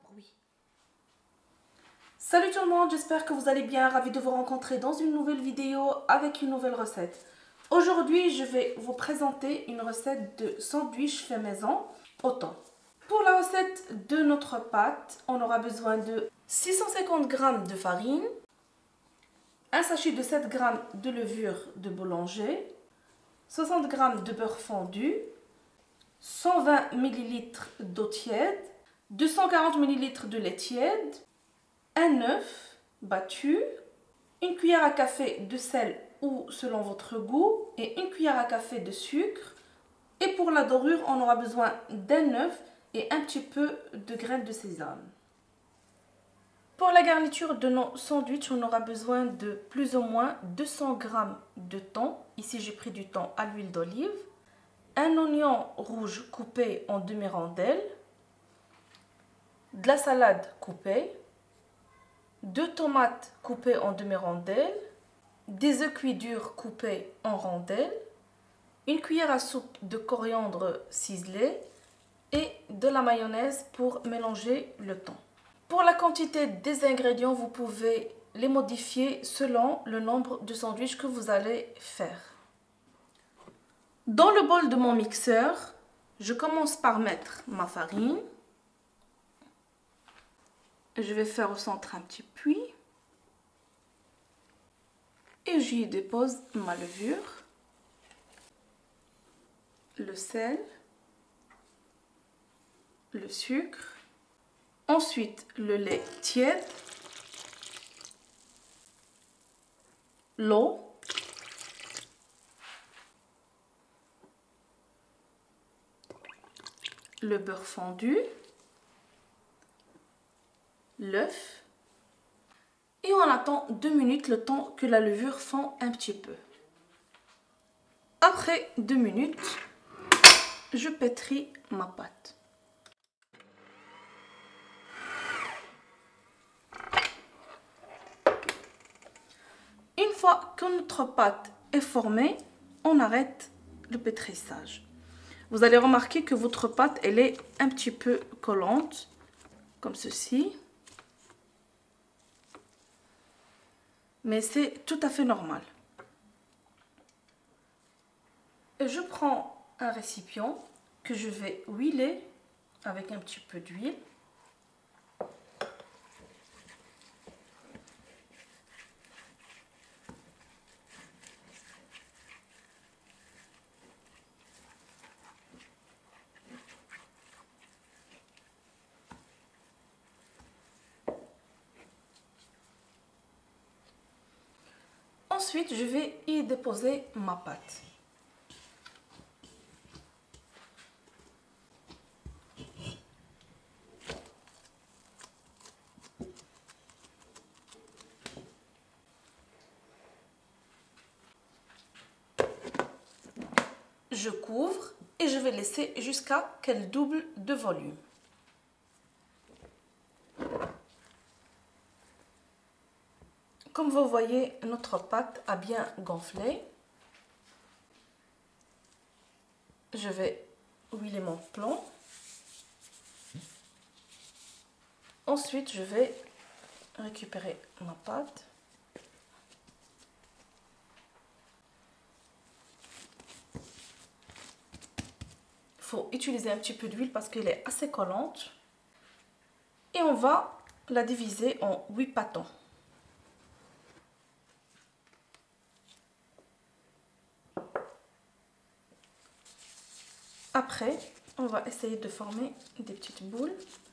bruit. Salut tout le monde, j'espère que vous allez bien, ravi de vous rencontrer dans une nouvelle vidéo avec une nouvelle recette. Aujourd'hui, je vais vous présenter une recette de sandwich fait maison au thon. Pour la recette de notre pâte, on aura besoin de 650 g de farine, un sachet de 7 g de levure de boulanger, 60 g de beurre fondu, 120 ml d'eau tiède, 240 ml de lait tiède, un œuf battu, une cuillère à café de sel ou selon votre goût et une cuillère à café de sucre. Et pour la dorure, on aura besoin d'un œuf et un petit peu de graines de sésame. Pour la garniture de nos sandwichs, on aura besoin de plus ou moins 200 g de thon. Ici, j'ai pris du thon à l'huile d'olive. Un oignon rouge coupé en demi-rondelles. De la salade coupée. 2 tomates coupées en demi-rondelles. Des œufs cuits durs coupés en rondelles. Une cuillère à soupe de coriandre ciselé. Et de la mayonnaise pour mélanger le thon. Pour la quantité des ingrédients, vous pouvez les modifier selon le nombre de sandwichs que vous allez faire. Dans le bol de mon mixeur, je commence par mettre ma farine. Je vais faire au centre un petit puits. Et j'y dépose ma levure, le sel, le sucre, ensuite le lait tiède, l'eau, le beurre fondu, l'œuf et on attend 2 minutes le temps que la levure fond un petit peu. Après 2 minutes, je pétris ma pâte. Une fois que notre pâte est formée, on arrête le pétrissage. Vous allez remarquer que votre pâte, elle est un petit peu collante, comme ceci. Mais c'est tout à fait normal. Et je prends un récipient que je vais huiler avec un petit peu d'huile. Ensuite, je vais y déposer ma pâte. Je couvre et je vais laisser jusqu'à qu'elle double de volume. Comme vous voyez, notre pâte a bien gonflé. Je vais huiler mon plan. Ensuite, je vais récupérer ma pâte. Il faut utiliser un petit peu d'huile parce qu'elle est assez collante. Et on va la diviser en 8 pâtons. Après, on va essayer de former des petites boules.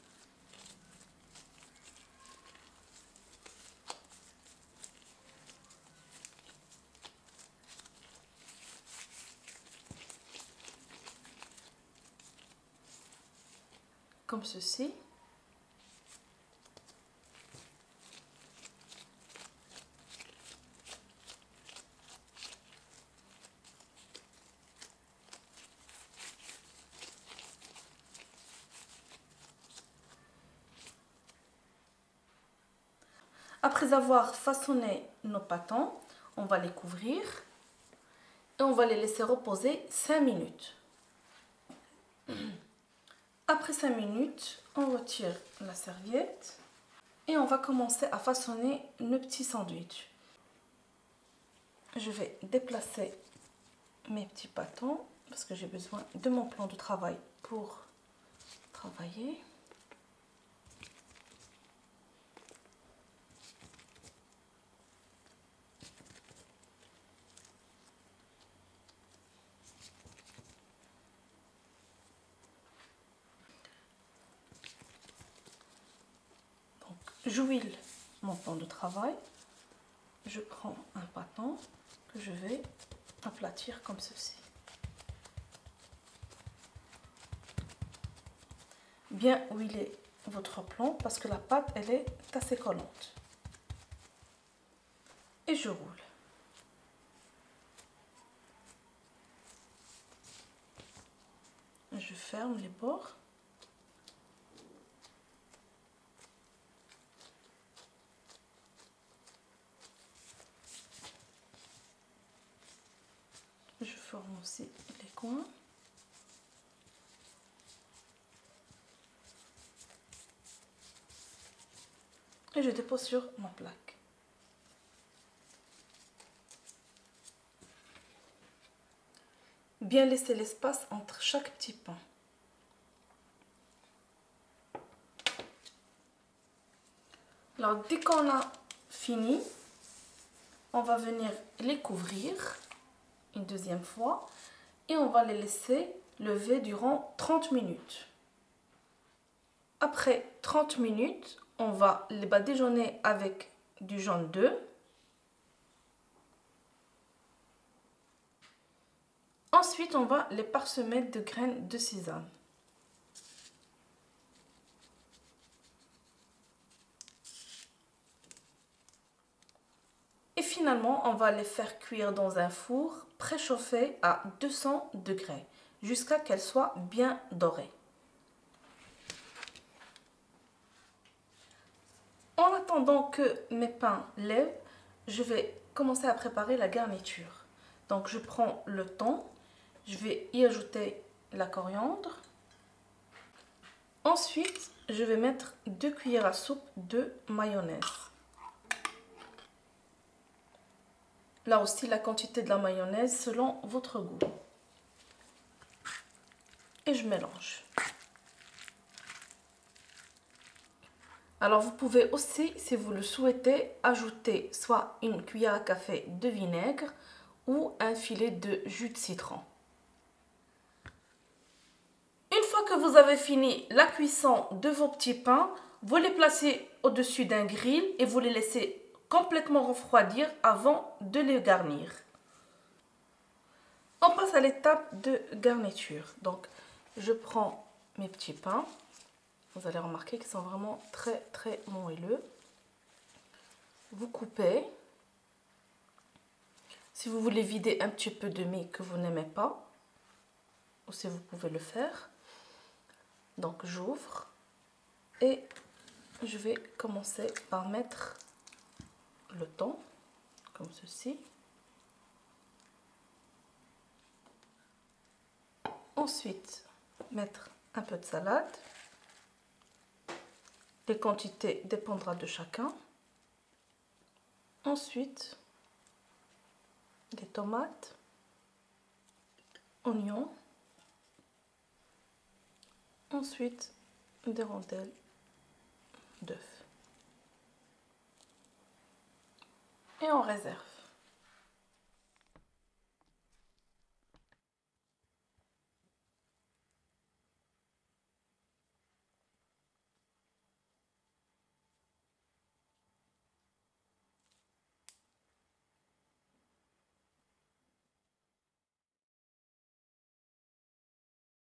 Comme ceci. Après avoir façonné nos pâtons, on va les couvrir et on va les laisser reposer 5 minutes. Après 5 minutes, on retire la serviette et on va commencer à façonner nos petits sandwichs. Je vais déplacer mes petits bâtons parce que j'ai besoin de mon plan de travail pour travailler. Donc, j'huile mon plan de travail. Je prends un bâton que je vais aplatir comme ceci. Bien huiler votre plan parce que la pâte elle est assez collante. Et je roule. Je ferme les bords. Je forme aussi les coins. Et je dépose sur ma plaque. Bien laisser l'espace entre chaque petit pain. Alors dès qu'on a fini, on va venir les couvrir une deuxième fois et on va les laisser lever durant 30 minutes. Après 30 minutes, on va les badigeonner avec du jaune d'œuf. Ensuite, on va les parsemer de graines de sésame. Et finalement, on va les faire cuire dans un four préchauffé à 200 degrés jusqu'à qu'elles soient bien dorées. En attendant que mes pains lèvent, je vais commencer à préparer la garniture. Donc je prends le thon, je vais y ajouter la coriandre. Ensuite, je vais mettre 2 cuillères à soupe de mayonnaise. Là aussi, la quantité de la mayonnaise selon votre goût. Et je mélange. Alors vous pouvez aussi, si vous le souhaitez, ajouter soit une cuillère à café de vinaigre ou un filet de jus de citron. Une fois que vous avez fini la cuisson de vos petits pains, vous les placez au-dessus d'un grill et vous les laissez complètement refroidir avant de les garnir. On passe à l'étape de garniture. Donc je prends mes petits pains. Vous allez remarquer qu'ils sont vraiment très moelleux. Vous coupez. Si vous voulez vider un petit peu de mie que vous n'aimez pas, aussi vous pouvez le faire. Donc j'ouvre et je vais commencer par mettre le thon comme ceci. Ensuite, mettre un peu de salade. Les quantités dépendra de chacun. Ensuite, des tomates, oignons. Ensuite, des rondelles d'œufs. Et on réserve.